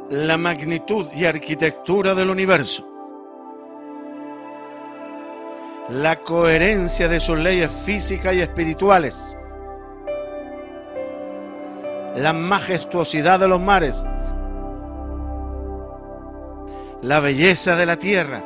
la magnitud y arquitectura del universo, la coherencia de sus leyes físicas y espirituales, la majestuosidad de los mares, la belleza de la tierra,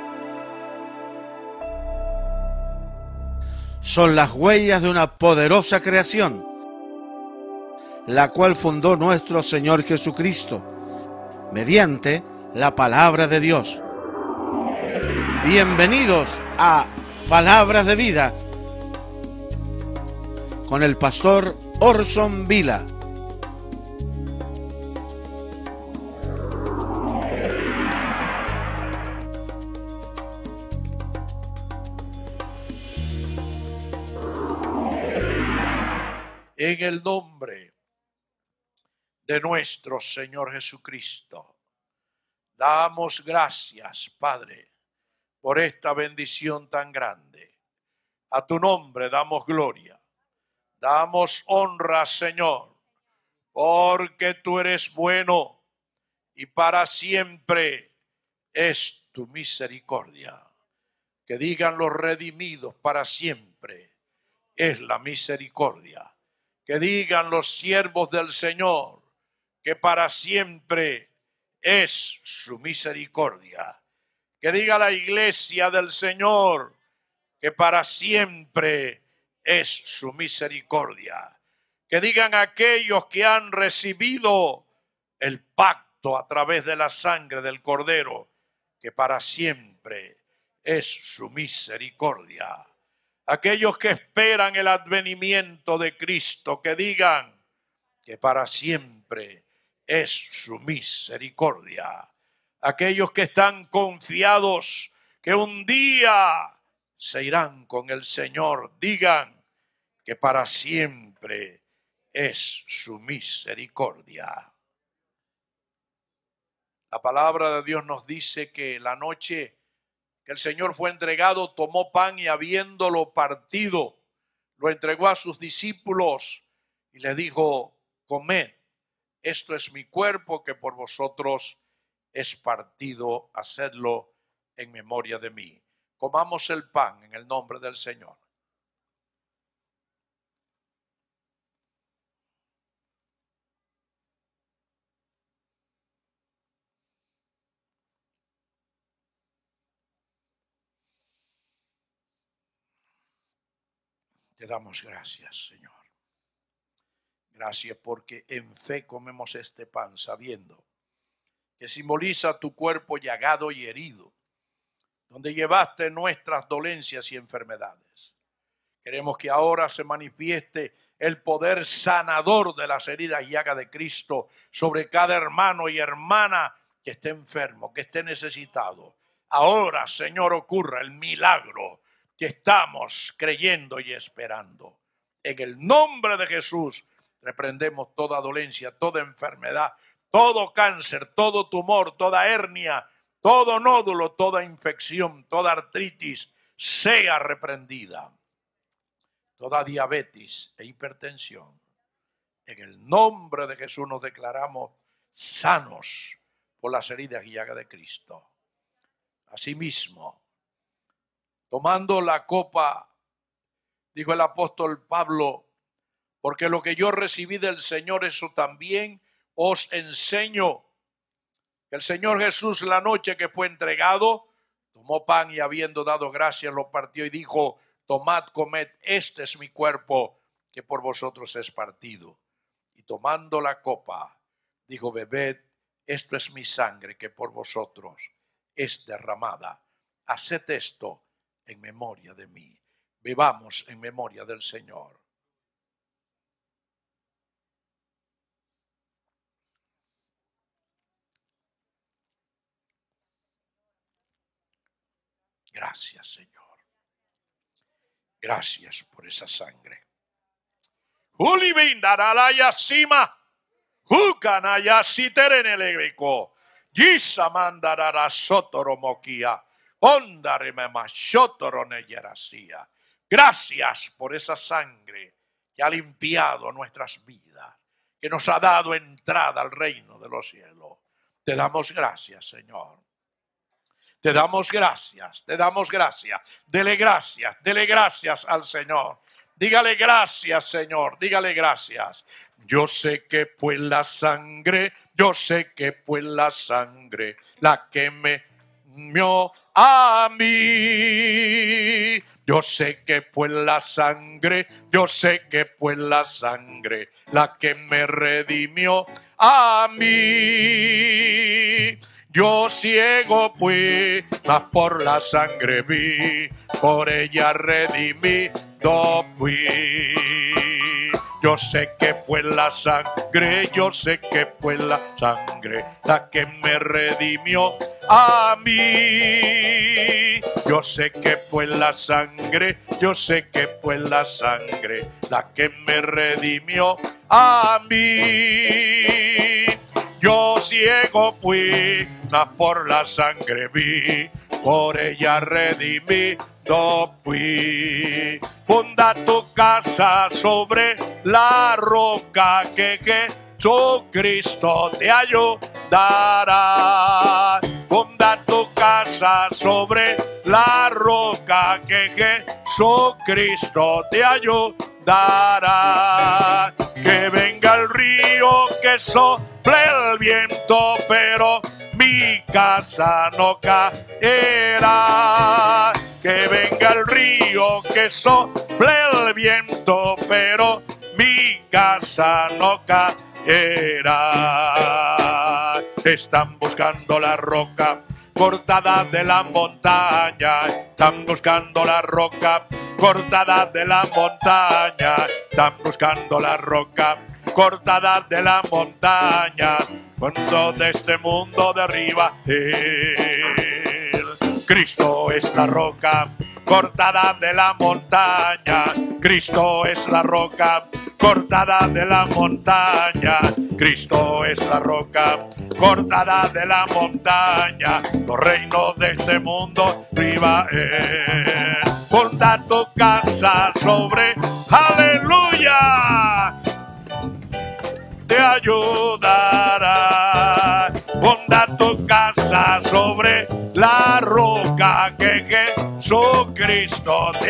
son las huellas de una poderosa creación, la cual fundó nuestro Señor Jesucristo, mediante la palabra de Dios. Bienvenidos a Palabras de Vida, con el pastor Orson Vila. En el nombre de nuestro Señor Jesucristo, damos gracias, Padre, por esta bendición tan grande. A tu nombre damos gloria, damos honra, Señor, porque tú eres bueno y para siempre es tu misericordia. Que digan los redimidos, para siempre es la misericordia. Que digan los siervos del Señor, que para siempre es su misericordia. Que diga la iglesia del Señor, que para siempre es su misericordia. Que digan aquellos que han recibido el pacto a través de la sangre del Cordero, que para siempre es su misericordia. Aquellos que esperan el advenimiento de Cristo, que digan que para siempre es su misericordia. Aquellos que están confiados que un día se irán con el Señor, digan que para siempre es su misericordia. La palabra de Dios nos dice que la noche que el Señor fue entregado, tomó pan y habiéndolo partido, lo entregó a sus discípulos y le dijo: comed, esto es mi cuerpo que por vosotros es partido, hacedlo en memoria de mí. Comamos el pan en el nombre del Señor. Te damos gracias, Señor. Gracias porque en fe comemos este pan sabiendo que simboliza tu cuerpo llagado y herido, donde llevaste nuestras dolencias y enfermedades. Queremos que ahora se manifieste el poder sanador de las heridas y llagas de Cristo sobre cada hermano y hermana que esté enfermo, que esté necesitado. Ahora, Señor, ocurra el milagro que estamos creyendo y esperando. En el nombre de Jesús, reprendemos toda dolencia, toda enfermedad, todo cáncer, todo tumor, toda hernia, todo nódulo, toda infección, toda artritis, sea reprendida. Toda diabetes e hipertensión. En el nombre de Jesús nos declaramos sanos por las heridas y llagas de Cristo. Asimismo, tomando la copa, dijo el apóstol Pablo: porque lo que yo recibí del Señor, eso también os enseño. El Señor Jesús, la noche que fue entregado, tomó pan y habiendo dado gracias, lo partió y dijo: tomad, comed, este es mi cuerpo que por vosotros es partido. Y tomando la copa, dijo: bebed, esto es mi sangre que por vosotros es derramada. Haced esto en memoria de mí. Bebamos en memoria del Señor. Gracias, Señor. Gracias por esa sangre. Ulivindaralaya sima. Hukanaya siterenelebeko. Yisamandarara sotoromokia. Ondarememashotoroneyerasia. Gracias por esa sangre que ha limpiado nuestras vidas, que nos ha dado entrada al reino de los cielos. Te damos gracias, Señor. Te damos gracias, te damos gracias. Dele gracias al Señor. Dígale gracias, Señor, dígale gracias. Yo sé que fue la sangre, yo sé que fue la sangre la que me redimió a mí. Yo sé que fue la sangre, yo sé que fue la sangre la que me redimió a mí. Yo ciego fui, mas por la sangre vi, por ella redimido fui. Yo sé que fue la sangre, yo sé que fue la sangre la que me redimió a mí. Yo sé que fue la sangre, yo sé que fue la sangre la que me redimió a mí. Yo ciego fui, mas por la sangre vi, por ella redimido fui. Funda tu casa sobre la roca, que Jesucristo te ayudará. Funda tu casa sobre la roca, que Jesucristo te ayudará. Que venga el río, que sople el viento, pero mi casa no caerá. Que venga el río, que sople el viento, pero mi casa no caerá. Están buscando la roca cortada de la montaña, están buscando la roca cortada de la montaña, están buscando la roca cortada de la montaña, cuando de este mundo derriba él. Cristo es la roca cortada de la montaña, Cristo es la roca cortada de la montaña, Cristo es la roca cortada de la montaña, los reinos de este mundo arriba él. Funda tu casa sobre, aleluya, te ayudará. Funda tu casa sobre la roca, que Jesucristo te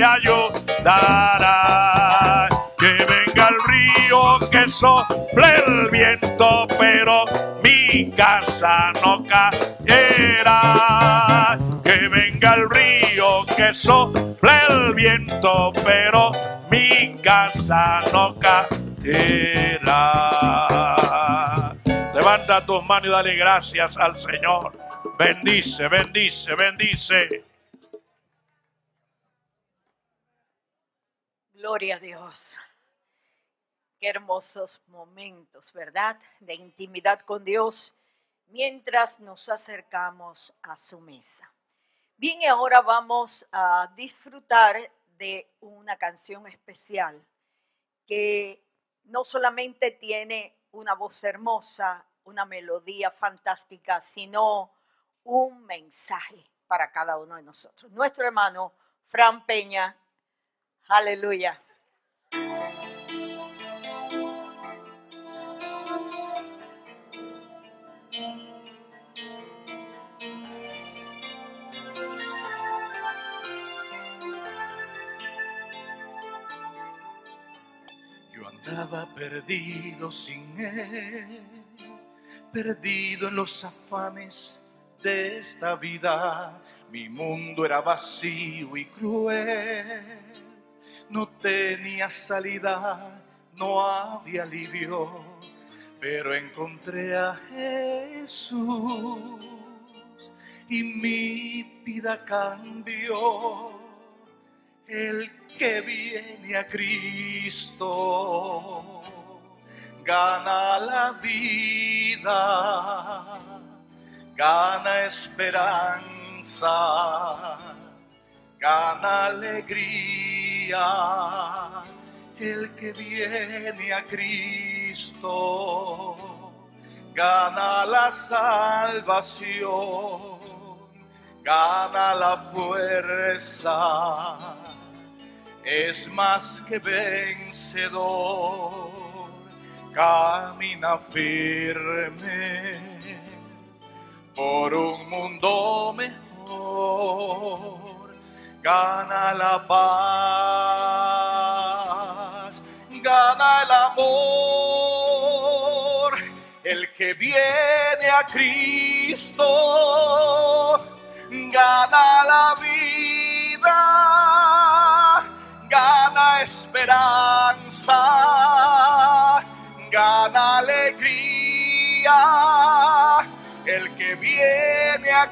ayudará. Que venga el río, que sople el viento, pero mi casa no caerá. Que venga el río, que sople el viento, pero mi casa no caerá. Levanta tus manos y dale gracias al Señor. Bendice, bendice, bendice. Gloria a Dios. Qué hermosos momentos, ¿verdad? De intimidad con Dios mientras nos acercamos a su mesa. Bien, y ahora vamos a disfrutar de una canción especial que no solamente tiene una voz hermosa, una melodía fantástica, sino un mensaje para cada uno de nosotros. Nuestro hermano Fran Peña, aleluya. Yo andaba perdido sin él, perdido en los afanes de esta vida. Mi mundo era vacío y cruel, no tenía salida, no había alivio, pero encontré a Jesús y mi vida cambió. El que viene a Cristo gana la vida, gana esperanza, gana alegría. El que viene a Cristo gana la salvación, gana la fuerza, es más que vencedor. Camina firme, por un mundo mejor. Gana la paz, gana el amor. El que viene a Cristo gana la vida, gana esperanza, gana alegría. El que viene a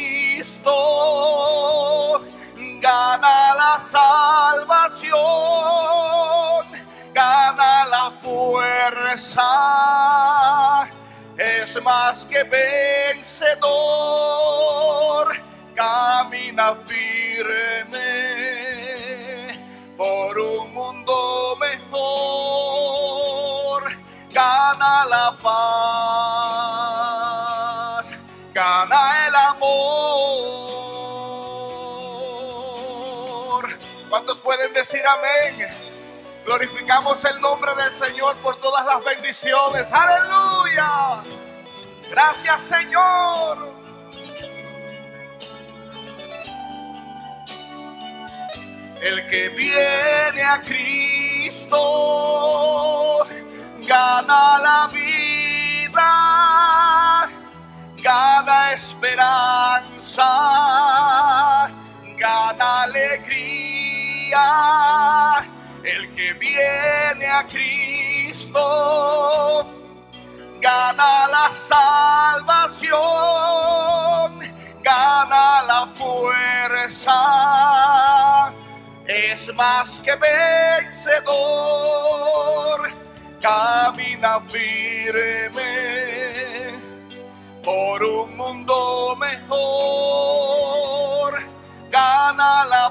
Cristo gana la salvación, gana la fuerza, es más que vencedor. Camina firme por un mundo mejor, gana la paz, gana el amor. ¿Cuántos pueden decir amén? Glorificamos el nombre del Señor por todas las bendiciones. ¡Aleluya! Gracias, Señor. El que viene a Cristo gana la vida, gana esperanza, gana alegría. El que viene a Cristo gana la salvación, gana la fuerza, es más que vencedor. Camina firme por un mundo mejor, gana la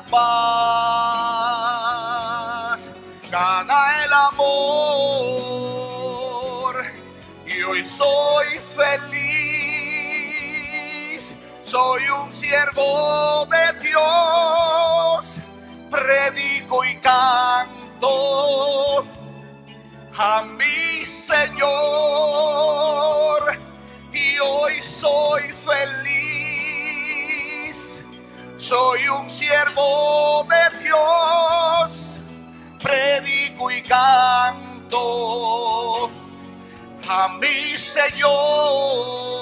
paz, gana el amor. Y hoy soy feliz, soy un siervo de Dios, predico y canto a mi Señor. Y hoy soy feliz, soy un siervo de Dios, predico y canto a mi Señor.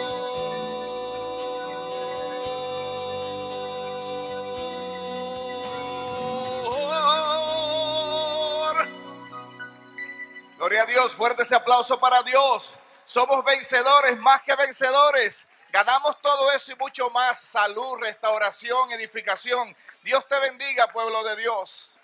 Gloria a Dios, fuerte ese aplauso para Dios. Somos vencedores, más que vencedores. Ganamos todo eso y mucho más. Salud, restauración, edificación. Dios te bendiga, pueblo de Dios.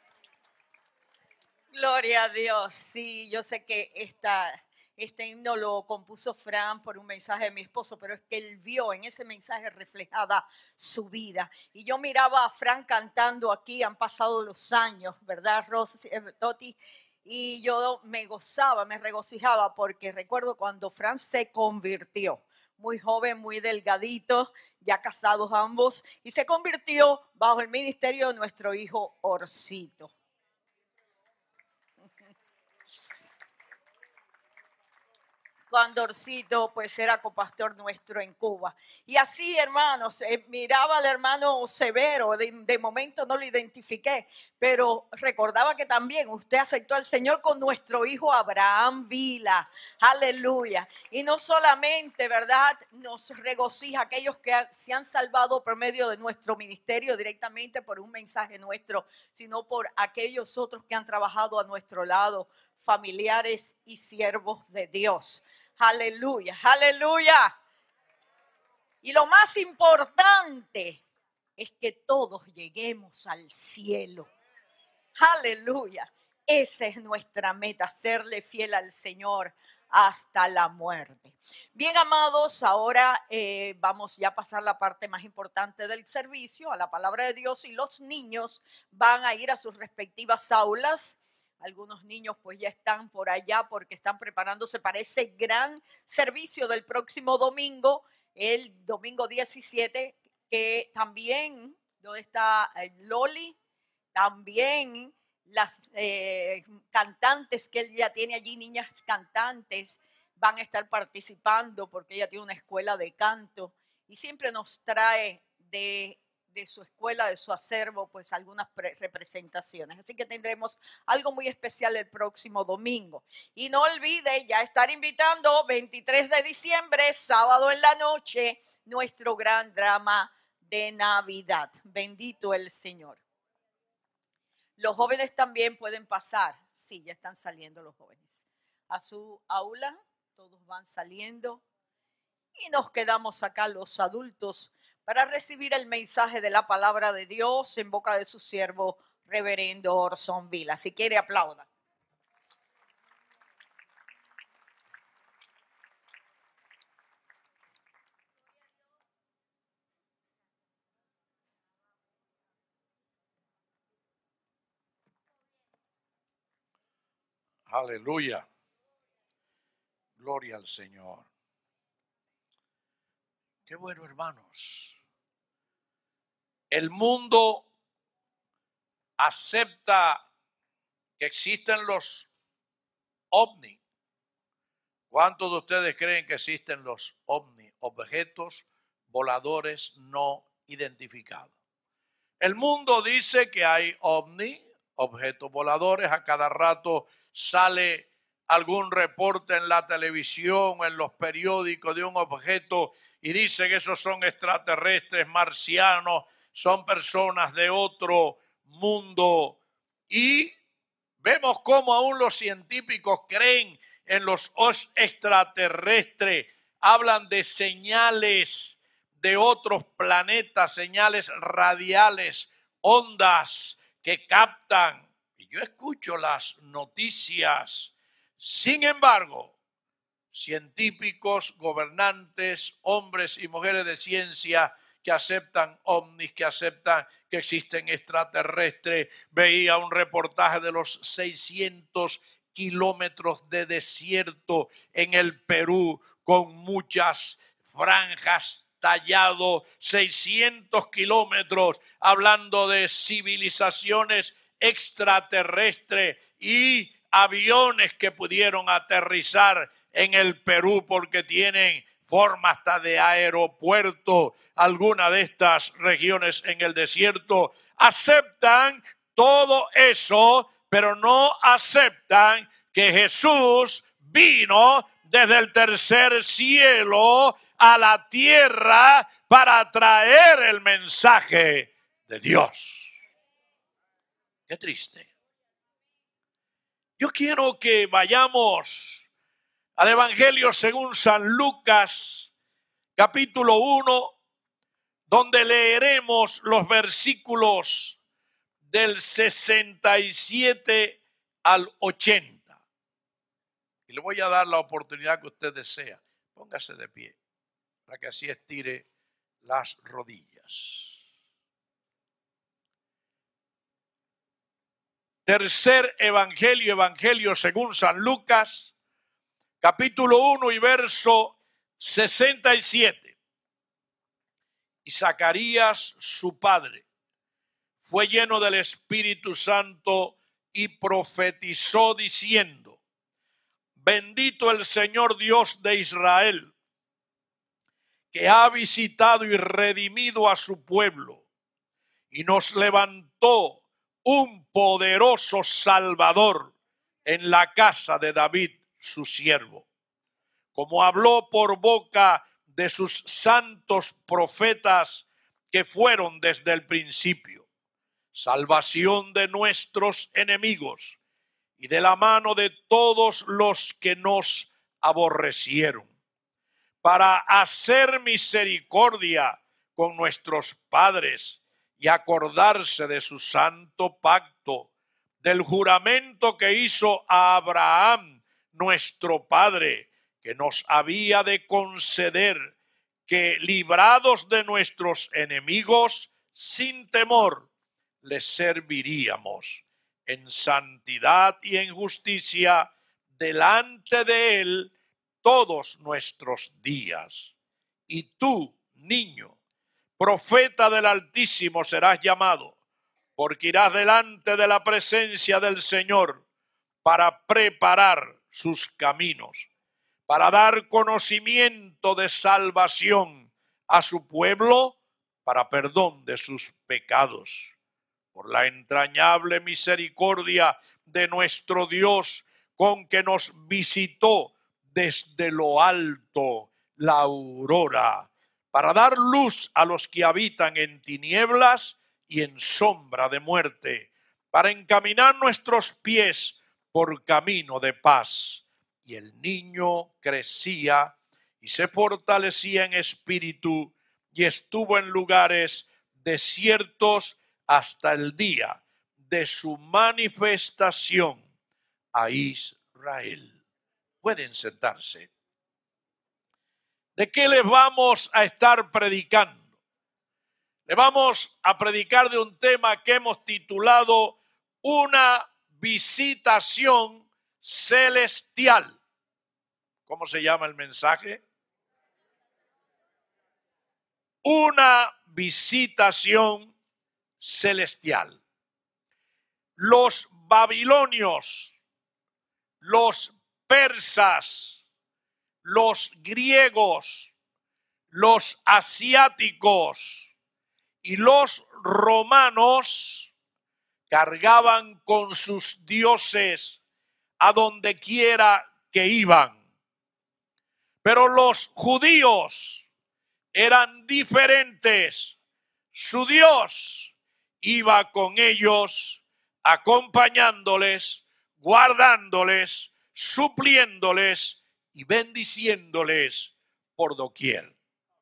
Gloria a Dios. Sí, yo sé que este himno lo compuso Fran por un mensaje de mi esposo, pero es que él vio en ese mensaje reflejada su vida. Y yo miraba a Fran cantando aquí, han pasado los años, ¿verdad, Toti? Y yo me gozaba, me regocijaba, porque recuerdo cuando Fran se convirtió, muy joven, muy delgadito, ya casados ambos, y se convirtió bajo el ministerio de nuestro hijo Orcito. Cuando Orcito pues era copastor nuestro en Cuba. Y así, hermanos, miraba al hermano Severo, de momento no lo identifiqué, pero recordaba que también usted aceptó al Señor con nuestro hijo Abraham Vila. Aleluya. Y no solamente, ¿verdad?, nos regocija aquellos que se han salvado por medio de nuestro ministerio directamente por un mensaje nuestro, sino por aquellos otros que han trabajado a nuestro lado, familiares y siervos de Dios. Aleluya, aleluya. Y lo más importante es que todos lleguemos al cielo. Aleluya. Esa es nuestra meta, serle fiel al Señor hasta la muerte. Bien, amados, ahora vamos ya a pasar la parte más importante del servicio, a la palabra de Dios, y los niños van a ir a sus respectivas aulas. Algunos niños pues ya están por allá porque están preparándose para ese gran servicio del próximo domingo, el domingo 17, que también, ¿dónde está Loli? También las cantantes que él ya tiene allí, niñas cantantes van a estar participando porque ella tiene una escuela de canto y siempre nos trae de su escuela, de su acervo, pues algunas representaciones. Así que tendremos algo muy especial el próximo domingo. Y no olvide ya estar invitando 23 de diciembre, sábado en la noche, nuestro gran drama de Navidad. Bendito el Señor. Los jóvenes también pueden pasar. Sí, ya están saliendo los jóvenes. A su aula, todos van saliendo. Y nos quedamos acá los adultos para recibir el mensaje de la palabra de Dios en boca de su siervo, reverendo Orson Vila. Si quiere, aplauda. Aleluya. Gloria al Señor. Qué bueno, hermanos. El mundo acepta que existen los ovnis. ¿Cuántos de ustedes creen que existen los ovnis? Objetos voladores no identificados. El mundo dice que hay ovnis, objetos voladores. A cada rato sale algún reporte en la televisión, en los periódicos de un objeto y dice que esos son extraterrestres, marcianos, son personas de otro mundo. Y vemos cómo aún los científicos creen en los extraterrestres, hablan de señales de otros planetas, señales radiales, ondas que captan. Y yo escucho las noticias. Sin embargo, científicos, gobernantes, hombres y mujeres de ciencia que aceptan ovnis, que aceptan que existen extraterrestres. Veía un reportaje de los 600 kilómetros de desierto en el Perú con muchas franjas tallado, 600 kilómetros, hablando de civilizaciones extraterrestres y aviones que pudieron aterrizar en el Perú porque tienen forma hasta de aeropuerto. Algunas de estas regiones en el desierto aceptan todo eso, pero no aceptan que Jesús vino desde el tercer cielo a la tierra para traer el mensaje de Dios. Qué triste. Yo quiero que vayamos al Evangelio según San Lucas, capítulo 1, donde leeremos los versículos del 67 al 80. Y le voy a dar la oportunidad que usted desea. Póngase de pie para que así estire las rodillas. Tercer evangelio, evangelio según San Lucas, capítulo 1 y verso 67. Y Zacarías, su padre, fue lleno del Espíritu Santo y profetizó diciendo: bendito el Señor Dios de Israel, que ha visitado y redimido a su pueblo, y nos levantó un poderoso Salvador en la casa de David, su siervo, como habló por boca de sus santos profetas que fueron desde el principio, salvación de nuestros enemigos y de la mano de todos los que nos aborrecieron, para hacer misericordia con nuestros padres y acordarse de su santo pacto, del juramento que hizo a Abraham, nuestro padre, que nos había de conceder que, librados de nuestros enemigos, sin temor, les serviríamos en santidad y en justicia delante de él todos nuestros días. Y tú, niño, profeta del Altísimo serás llamado, porque irás delante de la presencia del Señor para preparar sus caminos, para dar conocimiento de salvación a su pueblo para perdón de sus pecados. Por la entrañable misericordia de nuestro Dios, con que nos visitó desde lo alto la aurora, para dar luz a los que habitan en tinieblas y en sombra de muerte, para encaminar nuestros pies por camino de paz. Y el niño crecía y se fortalecía en espíritu y estuvo en lugares desiertos hasta el día de su manifestación a Israel. Pueden sentarse. ¿De qué les vamos a estar predicando? Le vamos a predicar de un tema que hemos titulado Una visitación celestial. ¿Cómo se llama el mensaje? Una visitación celestial. Los babilonios, los persas, los griegos, los asiáticos y los romanos cargaban con sus dioses a donde quiera que iban. Pero los judíos eran diferentes. Su Dios iba con ellos, acompañándoles, guardándoles, supliéndoles y bendiciéndoles por doquier.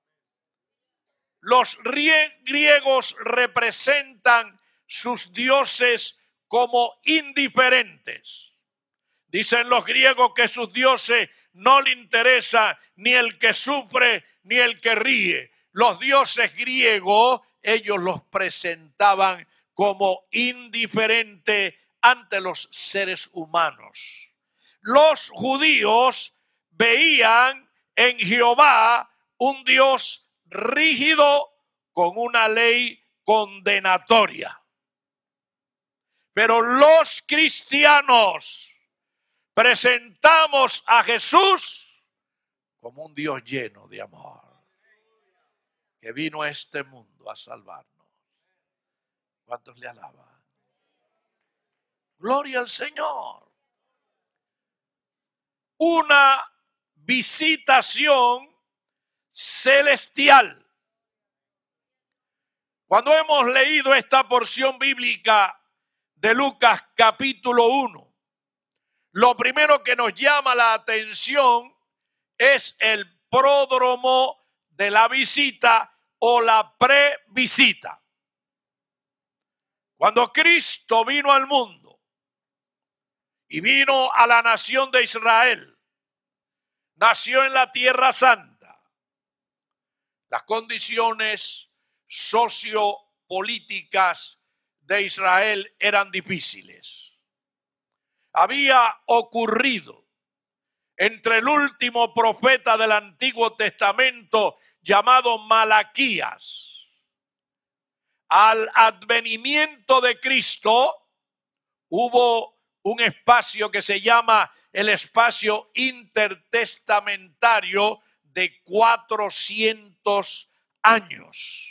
Los griegos representan sus dioses como indiferentes. Dicen los griegos que sus dioses no le interesa ni el que sufre ni el que ríe. Los dioses griegos, ellos los presentaban como indiferentes ante los seres humanos. Los judíos veían en Jehová un Dios rígido con una ley condenatoria. Pero los cristianos presentamos a Jesús como un Dios lleno de amor, que vino a este mundo a salvarnos. ¿Cuántos le alaban? Gloria al Señor. Una visitación celestial. Cuando hemos leído esta porción bíblica de Lucas capítulo 1, lo primero que nos llama la atención es el pródromo de la visita o la previsita. Cuando Cristo vino al mundo y vino a la nación de Israel, nació en la Tierra Santa. Las condiciones sociopolíticas de Israel eran difíciles. Había ocurrido entre el último profeta del Antiguo Testamento llamado Malaquías al advenimiento de Cristo, hubo un espacio que se llama el espacio intertestamentario de 400 años.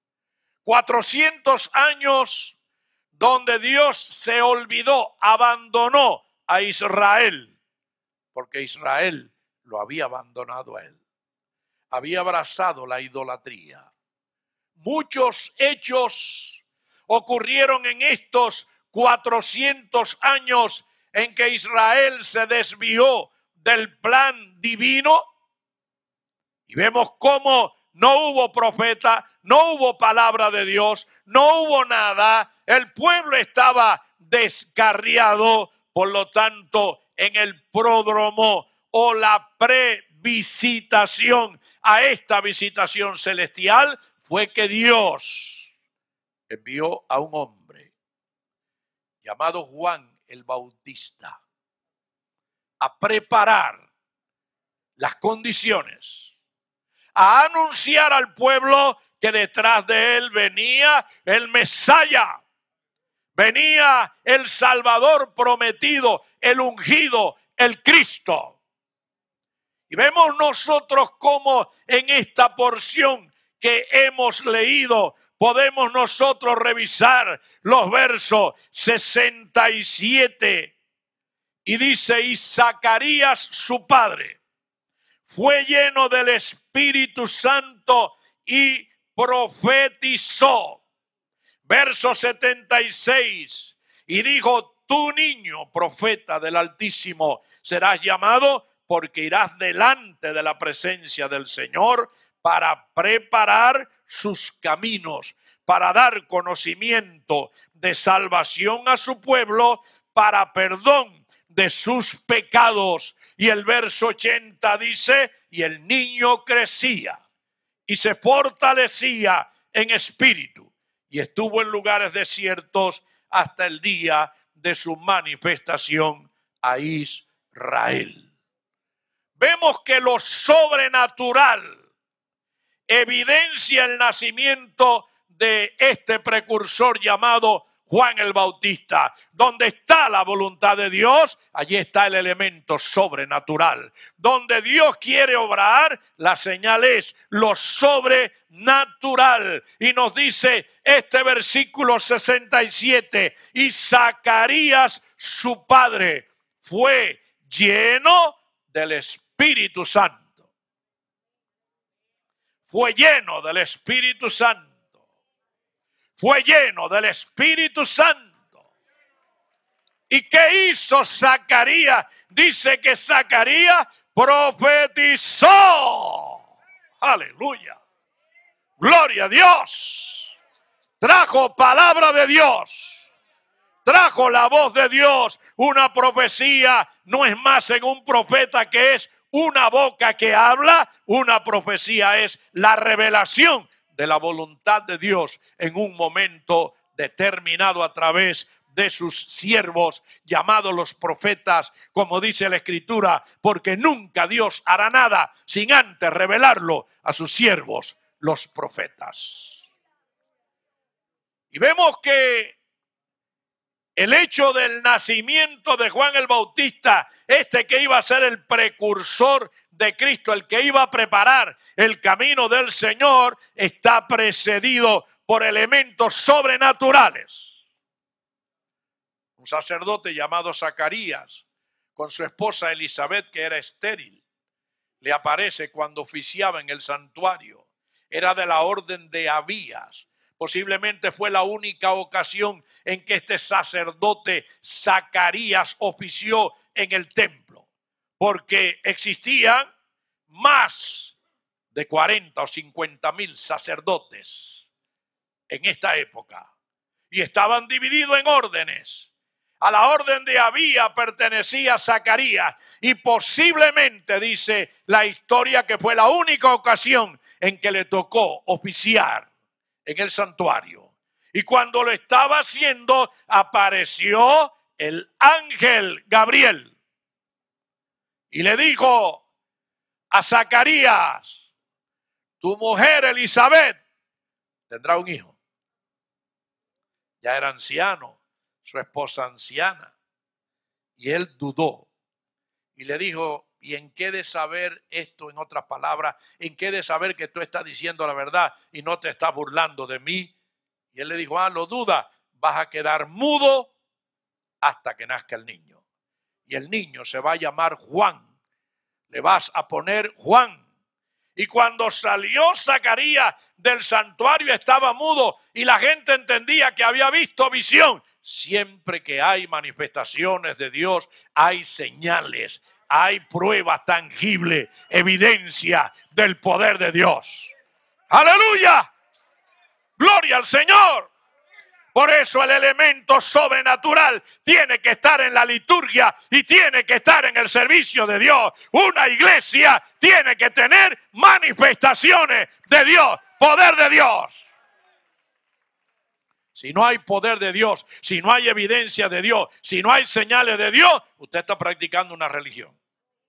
400 años donde Dios se olvidó, abandonó a Israel, porque Israel lo había abandonado a él. Había abrazado la idolatría. Muchos hechos ocurrieron en estos 400 años en que Israel se desvió del plan divino. Y vemos cómo no hubo profeta, no hubo palabra de Dios, no hubo nada. El pueblo estaba descarriado, por lo tanto, en el pródromo o la previsitación a esta visitación celestial fue que Dios envió a un hombre llamado Juan el Bautista a preparar las condiciones, a anunciar al pueblo que detrás de él venía el Mesías, venía el Salvador prometido, el ungido, el Cristo. Y vemos nosotros cómo en esta porción que hemos leído podemos nosotros revisar los versos 67 y dice: y Zacarías su padre fue lleno del Espíritu Santo y profetizó. Verso 76, y dijo: tú niño profeta del Altísimo serás llamado, porque irás delante de la presencia del Señor para preparar sus caminos, para dar conocimiento de salvación a su pueblo, para perdón de sus pecados. Y el verso 80 dice: y el niño crecía y se fortalecía en espíritu, y estuvo en lugares desiertos hasta el día de su manifestación a Israel. Vemos que lo sobrenatural evidencia el nacimiento de este precursor llamado Juan el Bautista. Donde está la voluntad de Dios, allí está el elemento sobrenatural. Donde Dios quiere obrar, la señal es lo sobrenatural. Y nos dice este versículo 67, y Zacarías su padre fue lleno del Espíritu Santo. Fue lleno del Espíritu Santo. Fue lleno del Espíritu Santo. ¿Y qué hizo Zacarías? Dice que Zacarías profetizó. Aleluya. Gloria a Dios. Trajo palabra de Dios. Trajo la voz de Dios. Una profecía no es más en un profeta que es una boca que habla. Una profecía es la revelación de la voluntad de Dios en un momento determinado a través de sus siervos llamados los profetas, como dice la Escritura, porque nunca Dios hará nada sin antes revelarlo a sus siervos, los profetas. Y vemos que el hecho del nacimiento de Juan el Bautista, este que iba a ser el precursor de Cristo, el que iba a preparar el camino del Señor, está precedido por elementos sobrenaturales. Un sacerdote llamado Zacarías, con su esposa Elizabeth, que era estéril, le aparece cuando oficiaba en el santuario. Era de la orden de Abías. Posiblemente fue la única ocasión en que este sacerdote Zacarías ofició en el templo, porque existían más de 40 o 50 mil sacerdotes en esta época y estaban divididos en órdenes. A la orden de Abías pertenecía Zacarías y posiblemente dice la historia que fue la única ocasión en que le tocó oficiar en el santuario. Y cuando lo estaba haciendo, apareció el ángel Gabriel y le dijo a Zacarías: tu mujer Elizabeth tendrá un hijo. Ya era anciano, su esposa anciana. Y él dudó y le dijo: ¿y en qué de saber esto? En otras palabras, ¿en qué de saber que tú estás diciendo la verdad y no te estás burlando de mí? Y él le dijo: lo duda, vas a quedar mudo hasta que nazca el niño. Y el niño se va a llamar Juan. Le vas a poner Juan. Y cuando salió Zacarías del santuario estaba mudo y la gente entendía que había visto visión. Siempre que hay manifestaciones de Dios, hay señales, hay pruebas tangibles, evidencia del poder de Dios. ¡Aleluya! ¡Gloria al Señor! Por eso el elemento sobrenatural tiene que estar en la liturgia y tiene que estar en el servicio de Dios. Una iglesia tiene que tener manifestaciones de Dios, poder de Dios. Si no hay poder de Dios, si no hay evidencia de Dios, si no hay señales de Dios, usted está practicando una religión.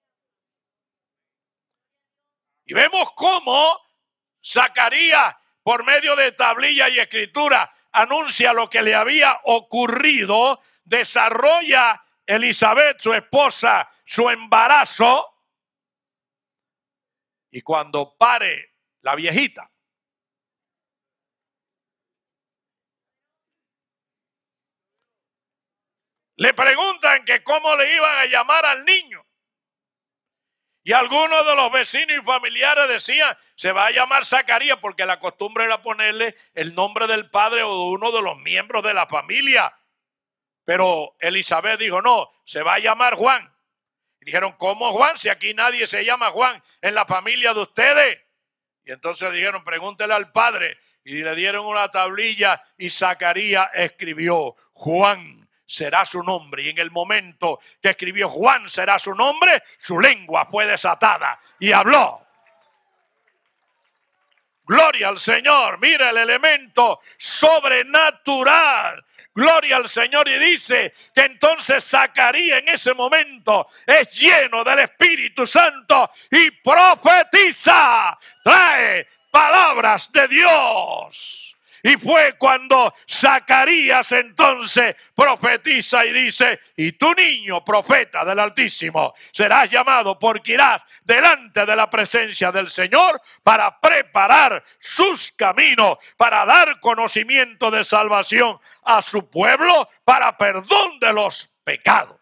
Y vemos cómo Zacarías, por medio de tablilla y escritura, anuncia lo que le había ocurrido, desarrolla Elizabeth, su esposa, su embarazo. Y cuando pare la viejita, le preguntan que cómo le iban a llamar al niño. Y algunos de los vecinos y familiares decían, se va a llamar Zacarías, porque la costumbre era ponerle el nombre del padre o de uno de los miembros de la familia. Pero Elizabeth dijo, no, se va a llamar Juan. Y dijeron, ¿cómo Juan? Si aquí nadie se llama Juan en la familia de ustedes. Y entonces dijeron, pregúntele al padre. Y le dieron una tablilla y Zacarías escribió, Juan será su nombre. Y en el momento que escribió Juan será su nombre, su lengua fue desatada y habló. Gloria al Señor. Mira el elemento sobrenatural. Gloria al Señor. Y dice que entonces Zacarías en ese momento es lleno del Espíritu Santo y profetiza. Trae palabras de Dios. Y fue cuando Zacarías entonces profetiza y dice, y tu niño, profeta del Altísimo, serás llamado porque irás delante de la presencia del Señor para preparar sus caminos, para dar conocimiento de salvación a su pueblo, para perdón de los pecados.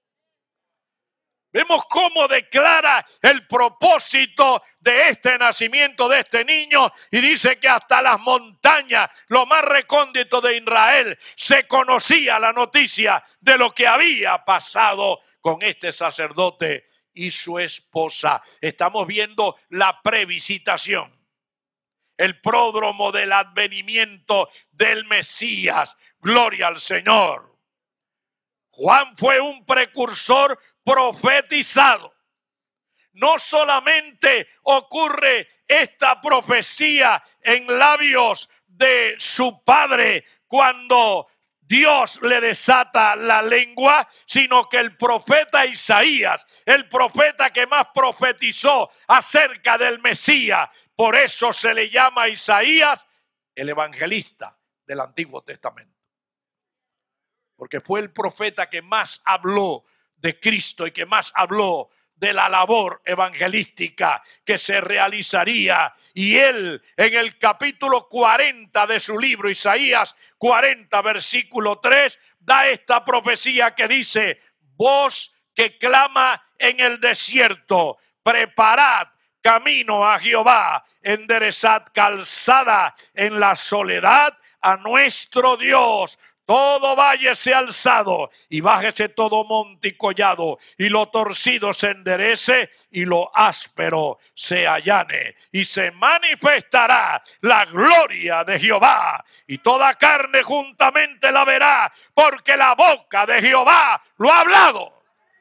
Vemos cómo declara el propósito de este nacimiento de este niño y dice que hasta las montañas, lo más recóndito de Israel, se conocía la noticia de lo que había pasado con este sacerdote y su esposa. Estamos viendo la previsitación, el pródromo del advenimiento del Mesías. Gloria al Señor. Juan fue un precursor profetizado. No solamente ocurre esta profecía en labios de su padre cuando Dios le desata la lengua, sino que el profeta Isaías, el profeta que más profetizó acerca del Mesías, por eso se le llama a Isaías el evangelista del Antiguo Testamento. Porque fue el profeta que más habló de Cristo y que más habló de la labor evangelística que se realizaría. Y él en el capítulo 40 de su libro, Isaías 40, versículo 3, da esta profecía que dice, voz que clama en el desierto, preparad camino a Jehová, enderezad calzada en la soledad a nuestro Dios. Todo valle sea alzado y bájese todo monte y collado, y lo torcido se enderece y lo áspero se allane. Y se manifestará la gloria de Jehová, y toda carne juntamente la verá, porque la boca de Jehová lo ha hablado.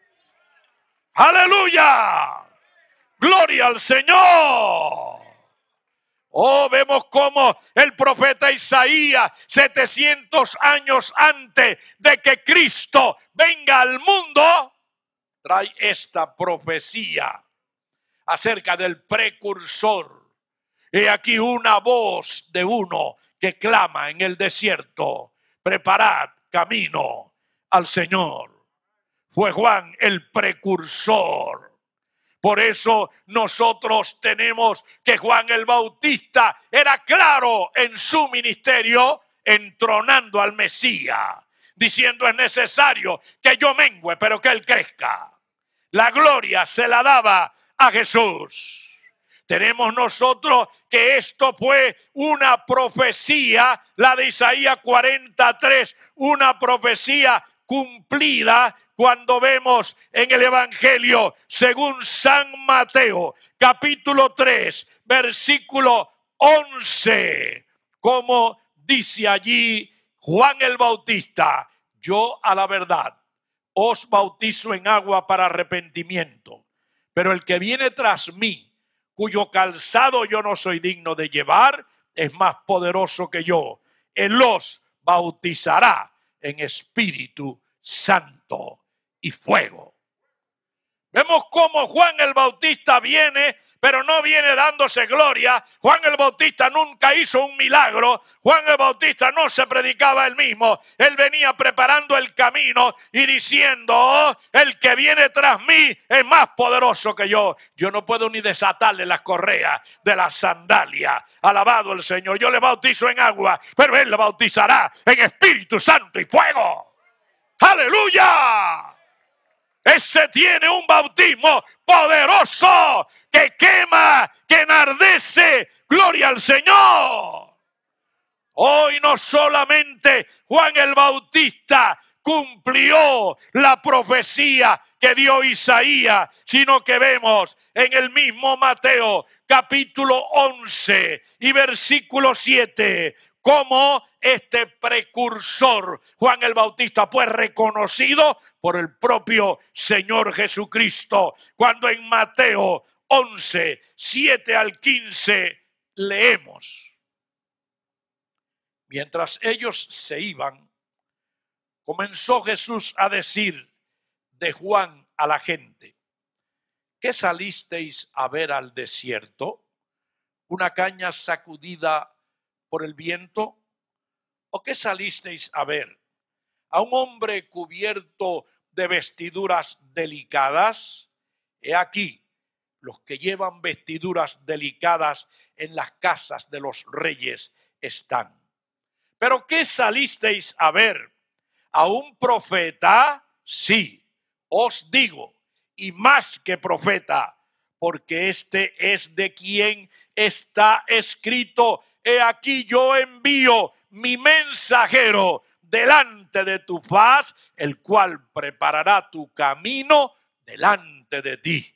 ¡Aleluya! ¡Gloria al Señor! Oh, vemos cómo el profeta Isaías, 700 años antes de que Cristo venga al mundo, trae esta profecía acerca del precursor. He aquí una voz de uno que clama en el desierto, preparad camino al Señor. Fue Juan el precursor. Por eso nosotros tenemos que Juan el Bautista era claro en su ministerio, entronando al Mesías, diciendo es necesario que yo mengüe, pero que él crezca. La gloria se la daba a Jesús. Tenemos nosotros que esto fue una profecía, la de Isaías 43, una profecía cumplida. Cuando vemos en el Evangelio, según San Mateo, capítulo 3, versículo 11, como dice allí Juan el Bautista, yo a la verdad os bautizo en agua para arrepentimiento, pero el que viene tras mí, cuyo calzado yo no soy digno de llevar, es más poderoso que yo. Él los bautizará en Espíritu Santo y fuego. Vemos cómo Juan el Bautista viene pero no viene dándose gloria. Juan el Bautista nunca hizo un milagro. Juan el Bautista no se predicaba él mismo. Él venía preparando el camino y diciendo: oh, el que viene tras mí es más poderoso que yo. Yo no puedo ni desatarle las correas de la sandalia. Alabado el Señor. Yo le bautizo en agua, pero él le bautizará en Espíritu Santo y fuego. ¡Aleluya! Ese tiene un bautismo poderoso que quema, que enardece. ¡Gloria al Señor! Hoy no solamente Juan el Bautista cumplió la profecía que dio Isaías, sino que vemos en el mismo Mateo capítulo 11 y versículo 7 cómo este precursor Juan el Bautista fue reconocido por el propio Señor Jesucristo. Cuando en Mateo 11, 7 al 15 leemos: mientras ellos se iban, comenzó Jesús a decir de Juan a la gente: ¿qué salisteis a ver al desierto? ¿Una caña sacudida por el viento? ¿O qué salisteis a ver? ¿A un hombre cubierto de vestiduras delicadas? He aquí, los que llevan vestiduras delicadas en las casas de los reyes están. ¿Pero qué salisteis a ver? ¿A un profeta? Sí, os digo, y más que profeta, porque este es de quien está escrito: he aquí yo envío mi mensajero delante de tu faz, el cual preparará tu camino delante de ti.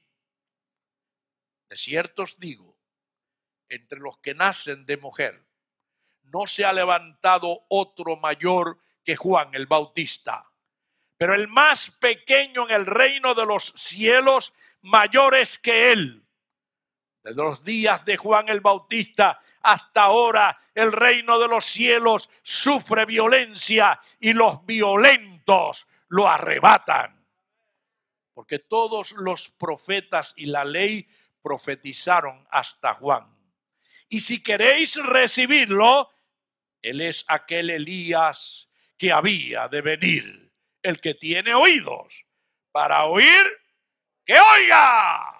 De cierto os digo, entre los que nacen de mujer, no se ha levantado otro mayor que Juan el Bautista. Pero el más pequeño en el reino de los cielos, mayor es que él. De los días de Juan el Bautista hasta ahora, el reino de los cielos sufre violencia y los violentos lo arrebatan. Porque todos los profetas y la ley profetizaron hasta Juan. Y si queréis recibirlo, él es aquel Elías que había de venir. El que tiene oídos para oír, que oiga.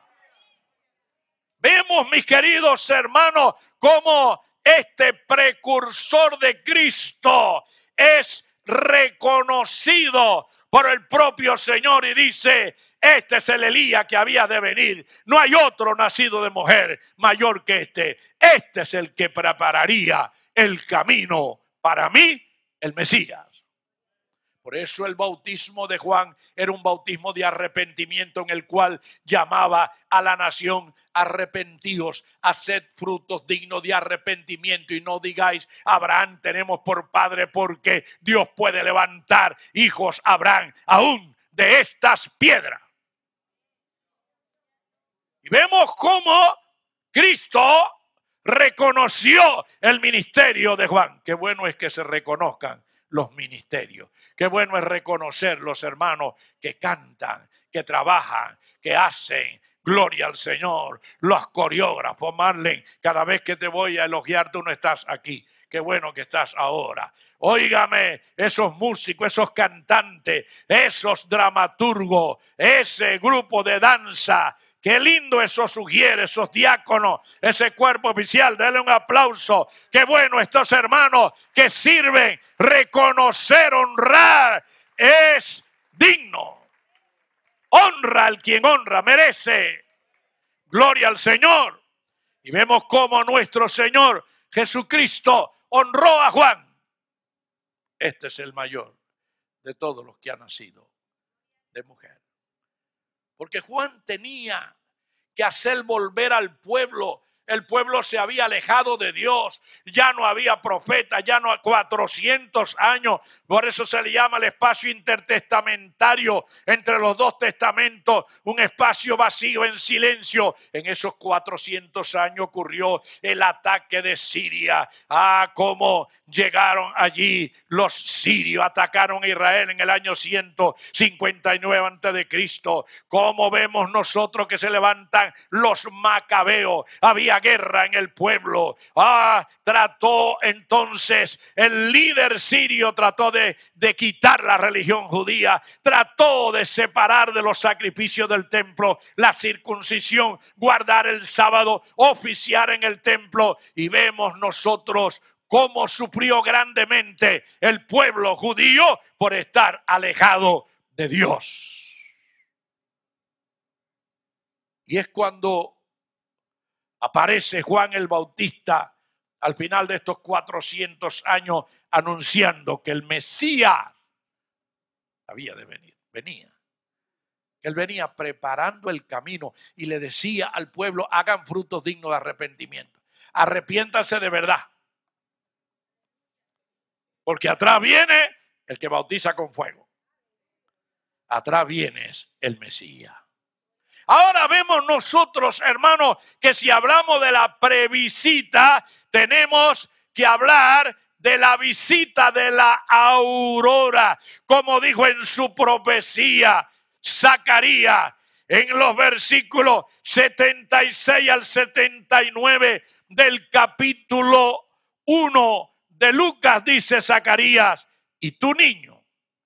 Vemos, mis queridos hermanos, cómo este precursor de Cristo es reconocido por el propio Señor y dice: este es el Elías que había de venir. No hay otro nacido de mujer mayor que este. Este es el que prepararía el camino para mí, el Mesías. Por eso el bautismo de Juan era un bautismo de arrepentimiento en el cual llamaba a la nación: arrepentíos, haced frutos dignos de arrepentimiento y no digáis: Abraham tenemos por padre, porque Dios puede levantar hijos a Abraham aún de estas piedras. Y vemos cómo Cristo reconoció el ministerio de Juan. Qué bueno es que se reconozcan los ministerios. Qué bueno es reconocer los hermanos que cantan, que trabajan, que hacen. Gloria al Señor. Los coreógrafos, Marlene, cada vez que te voy a elogiar, tú no estás aquí. Qué bueno que estás ahora. Óigame, esos músicos, esos cantantes, esos dramaturgos, ese grupo de danza. Qué lindo eso sugiere, esos diáconos, ese cuerpo oficial. Denle un aplauso. Qué bueno estos hermanos que sirven. Reconocer, honrar es digno. Honra al quien honra merece. Gloria al Señor. Y vemos cómo nuestro Señor Jesucristo honró a Juan. Este es el mayor de todos los que han nacido de mujer. Porque Juan tenía que hacer volver al pueblo El pueblo se había alejado de Dios, ya no había profetas, ya no 400 años. Por eso se le llama el espacio intertestamentario entre los dos testamentos, un espacio vacío en silencio. En esos 400 años ocurrió el ataque de Siria. Cómo llegaron allí los sirios, atacaron a Israel en el año 159 a.C. Cómo vemos nosotros que se levantan los macabeos. Había guerra en el pueblo. Trató entonces el líder sirio, trató de quitar la religión judía, trató de separar de los sacrificios del templo, la circuncisión, guardar el sábado, oficiar en el templo, y vemos nosotros cómo sufrió grandemente el pueblo judío por estar alejado de Dios. Y es cuando aparece Juan el Bautista al final de estos 400 años anunciando que el Mesías había de venir, venía. Él venía preparando el camino y le decía al pueblo: hagan frutos dignos de arrepentimiento. Arrepiéntanse de verdad. Porque atrás viene el que bautiza con fuego. Atrás viene el Mesías. Ahora vemos nosotros, hermanos, que si hablamos de la previsita, tenemos que hablar de la visita de la aurora, como dijo en su profecía Zacarías, en los versículos 76 al 79 del capítulo 1 de Lucas. Dice Zacarías: y tu niño,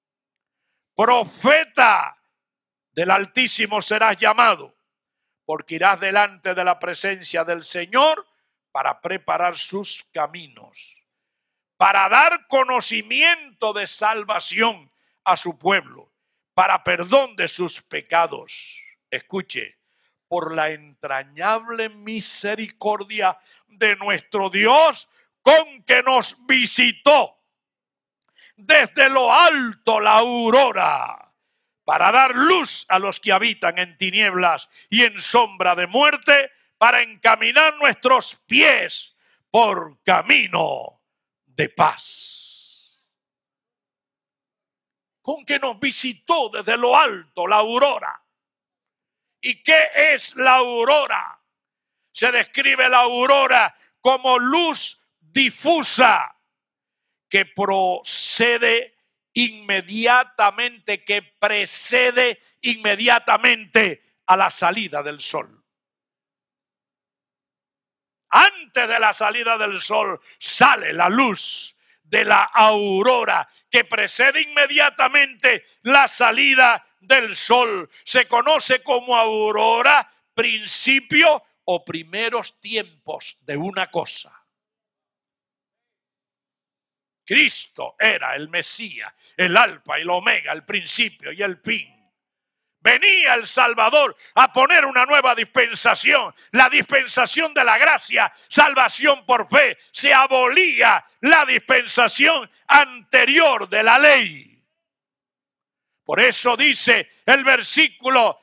profeta del Altísimo serás llamado, porque irás delante de la presencia del Señor para preparar sus caminos, para dar conocimiento de salvación a su pueblo, para perdón de sus pecados. Escuche: por la entrañable misericordia de nuestro Dios, con que nos visitó desde lo alto la aurora, para dar luz a los que habitan en tinieblas y en sombra de muerte, para encaminar nuestros pies por camino de paz. Con que nos visitó desde lo alto la aurora. ¿Y qué es la aurora? Se describe la aurora como luz difusa que procede inmediatamente, que precede inmediatamente a la salida del sol. Antes de la salida del sol sale la luz de la aurora, que precede inmediatamente la salida del sol. Se conoce como aurora, principio o primeros tiempos de una cosa. Cristo era el Mesías, el alfa y el omega, el principio y el fin. Venía el Salvador a poner una nueva dispensación, la dispensación de la gracia, salvación por fe. Se abolía la dispensación anterior de la ley. Por eso dice el versículo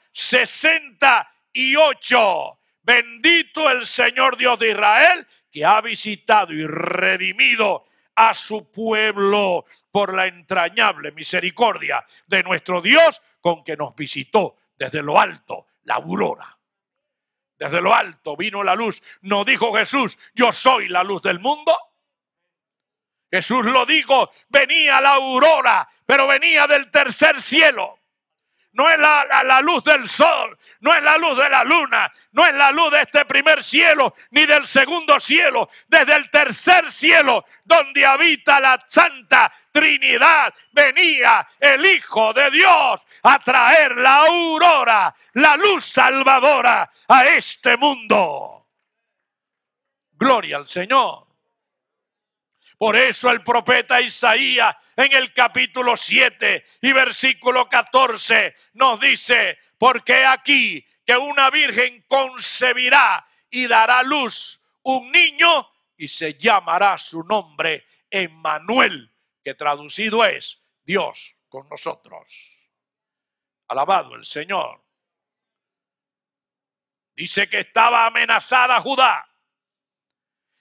68, bendito el Señor Dios de Israel, que ha visitado y redimido a su pueblo por la entrañable misericordia de nuestro Dios, con que nos visitó desde lo alto la aurora. Desde lo alto vino la luz. ¿No dijo Jesús: yo soy la luz del mundo? Jesús lo dijo, venía la aurora, pero venía del tercer cielo. No es la luz del sol, no es la luz de la luna, no es la luz de este primer cielo, ni del segundo cielo. Desde el tercer cielo, donde habita la Santa Trinidad, venía el Hijo de Dios a traer la aurora, la luz salvadora a este mundo. Gloria al Señor. Por eso el profeta Isaías en el capítulo 7 y versículo 14 nos dice: porque aquí que una virgen concebirá y dará luz un niño y se llamará su nombre Emmanuel, que traducido es Dios con nosotros. Alabado el Señor. Dice que estaba amenazada Judá.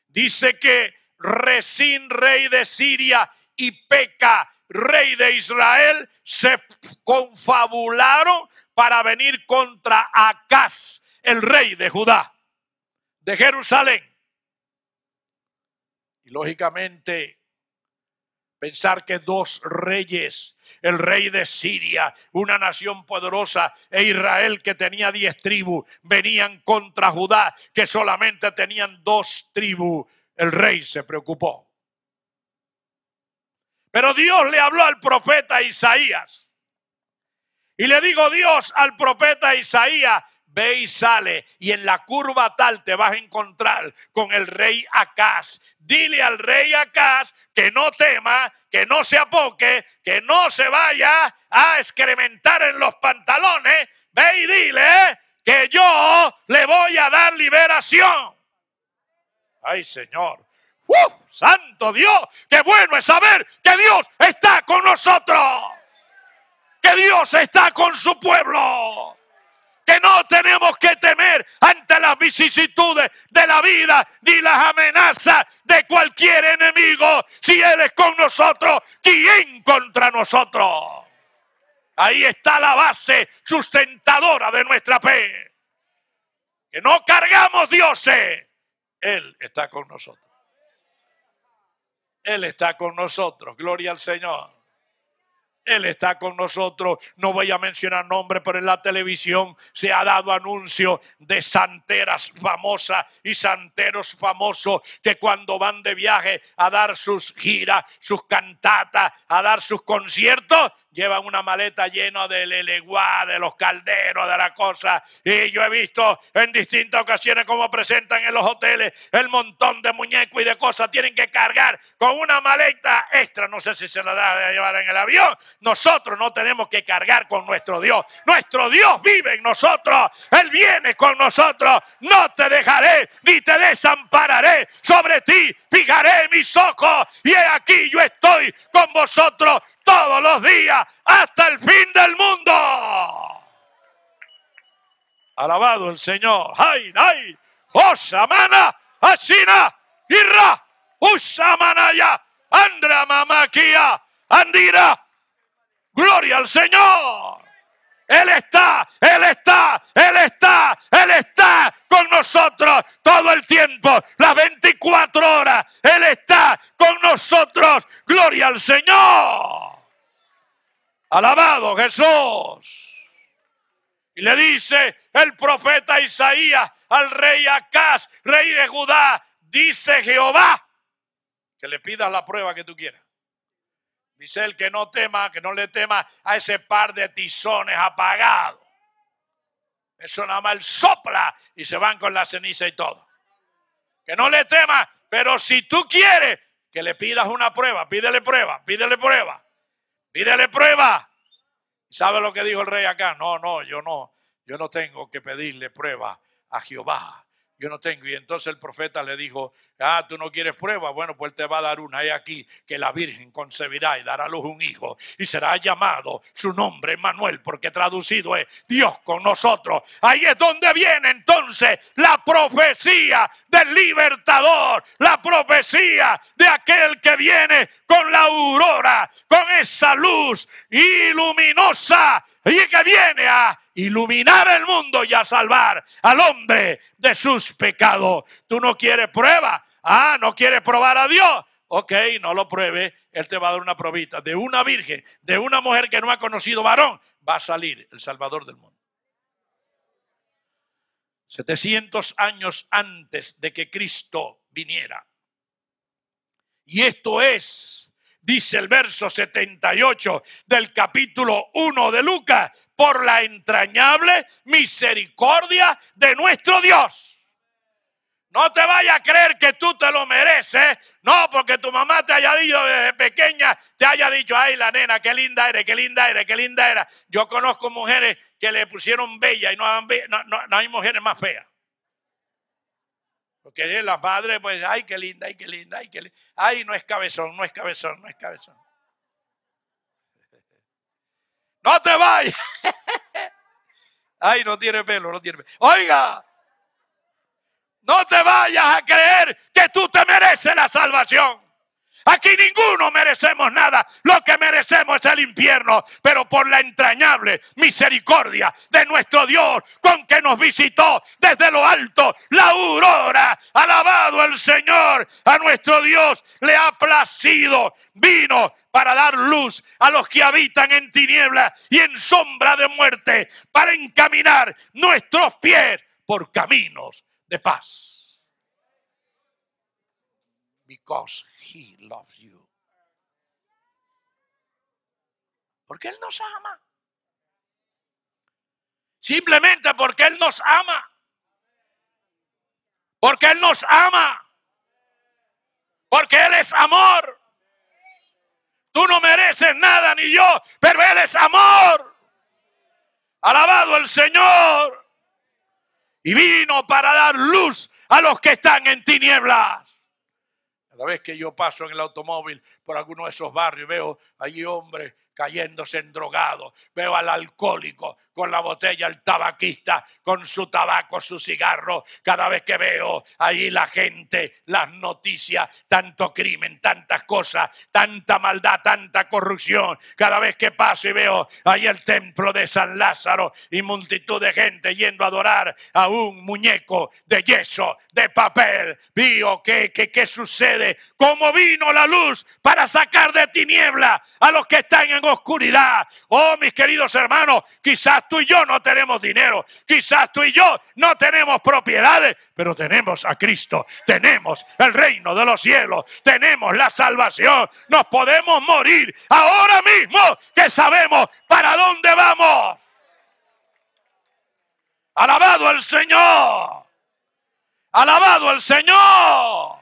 dice que Resín, rey de Siria, y Peca, rey de Israel, se confabularon para venir contra Acaz, el rey de Judá, de Jerusalén. Y lógicamente, pensar que dos reyes, el rey de Siria, una nación poderosa, e Israel que tenía 10 tribus, venían contra Judá, que solamente tenían 2 tribus. El rey se preocupó. Pero Dios le habló al profeta Isaías. Y le dijo Dios al profeta Isaías: ve y sale, y en la curva tal te vas a encontrar con el rey Acaz. Dile al rey Acaz que no tema, que no se apoque, que no se vaya a excrementar en los pantalones. Ve y dile que yo le voy a dar liberación. Ay, Señor. ¡Santo Dios! ¡Qué bueno es saber que Dios está con nosotros! ¡Que Dios está con su pueblo! Que no tenemos que temer ante las vicisitudes de la vida ni las amenazas de cualquier enemigo. Si Él es con nosotros, ¿quién contra nosotros? Ahí está la base sustentadora de nuestra fe. Que no cargamos dioses. Él está con nosotros. Él está con nosotros. Gloria al Señor. Él está con nosotros. No voy a mencionar nombres, pero en la televisión se ha dado anuncio de santeras famosas y santeros famosos que cuando van de viaje a dar sus giras, sus cantatas, a dar sus conciertos, llevan una maleta llena de leleguá, de los calderos, de la cosa. Y yo he visto en distintas ocasiones cómo presentan en los hoteles el montón de muñecos y de cosas. Tienen que cargar con una maleta extra. No sé si se la da de llevar en el avión. Nosotros no tenemos que cargar con nuestro Dios. Nuestro Dios vive en nosotros. Él viene con nosotros. No te dejaré ni te desampararé. Sobre ti fijaré mis ojos. Y he aquí yo estoy con vosotros todos los días hasta el fin del mundo. Alabado el Señor. ¡Ay, ay! ¡Osamana! ¡Asina! ¡Irra! ¡Usamanaya! ¡Andra mamaquia! ¡Andira! ¡Gloria al Señor! Él está con nosotros todo el tiempo, las 24 horas. Él está con nosotros. ¡Gloria al Señor! Alabado Jesús. Y le dice el profeta Isaías al rey Acaz, rey de Judá: dice Jehová, que le pidas la prueba que tú quieras. Dice él que no tema, que no le tema a ese par de tizones apagados. Eso nada más él sopla y se van con la ceniza y todo. Que no le tema, pero si tú quieres que le pidas una prueba, pídele prueba, pídele prueba. Pídele prueba. ¿Sabe lo que dijo el rey acá? No, yo no tengo que pedirle prueba a Jehová. Yo no tengo. Y entonces el profeta le dijo: tú no quieres prueba. Bueno, pues él te va a dar una. He aquí que la Virgen concebirá y dará a luz un hijo, y será llamado su nombre Emmanuel, porque traducido es Dios con nosotros. Ahí es donde viene entonces la profecía del libertador, la profecía de aquel que viene con la aurora, con esa luz iluminosa, y que viene a iluminar el mundo y a salvar al hombre de sus pecados. ¿Tú no quieres prueba? ¿No quieres probar a Dios? Ok, no lo pruebe. Él te va a dar una probita. De una virgen, de una mujer que no ha conocido varón, va a salir el Salvador del mundo. 700 años antes de que Cristo viniera. Y esto es, dice el verso 78 del capítulo 1 de Lucas: por la entrañable misericordia de nuestro Dios. No te vayas a creer que tú te lo mereces. No, porque tu mamá te haya dicho desde pequeña, te haya dicho: ay, la nena, qué linda eres, qué linda eres, qué linda era. Yo conozco mujeres que le pusieron bella y no hay mujeres más feas. Porque las madres, pues, ay, qué linda, ay, qué linda, ay, qué linda. Ay, no es cabezón, no es cabezón, no es cabezón. No te vayas. Ay, no tiene pelo, no tiene pelo. Oiga, No te vayas a creer que tú te mereces la salvación. Aquí ninguno merecemos nada. Lo que merecemos es el infierno. Pero por la entrañable misericordia de nuestro Dios, con que nos visitó desde lo alto la aurora, alabado el Señor, a nuestro Dios le ha placido. Vino para dar luz a los que habitan en tinieblas y en sombra de muerte, para encaminar nuestros pies por caminos de paz. Because he loves you. Porque Él nos ama. Simplemente porque Él nos ama. Porque Él nos ama. Porque Él es amor. Tú no mereces nada ni yo, pero Él es amor. Alabado el Señor. Y vino para dar luz a los que están en tinieblas. Cada vez que yo paso en el automóvil por alguno de esos barrios, veo allí hombres cayéndose en drogados. Veo al alcohólico con la botella, el tabaquista con su tabaco, su cigarro. Cada vez que veo allí la gente, las noticias, tanto crimen, tantas cosas, tanta maldad, tanta corrupción. Cada vez que paso y veo allí el templo de San Lázaro y multitud de gente yendo a adorar a un muñeco de yeso, de papel. Veo ¿qué sucede? ¿Cómo vino la luz para sacar de tiniebla a los que están en oscuridad? Oh, mis queridos hermanos, quizás tú y yo no tenemos dinero, quizás tú y yo no tenemos propiedades, pero tenemos a Cristo, tenemos el reino de los cielos, tenemos la salvación. Nos podemos morir ahora mismo que sabemos para dónde vamos. Alabado el Señor, alabado el Señor.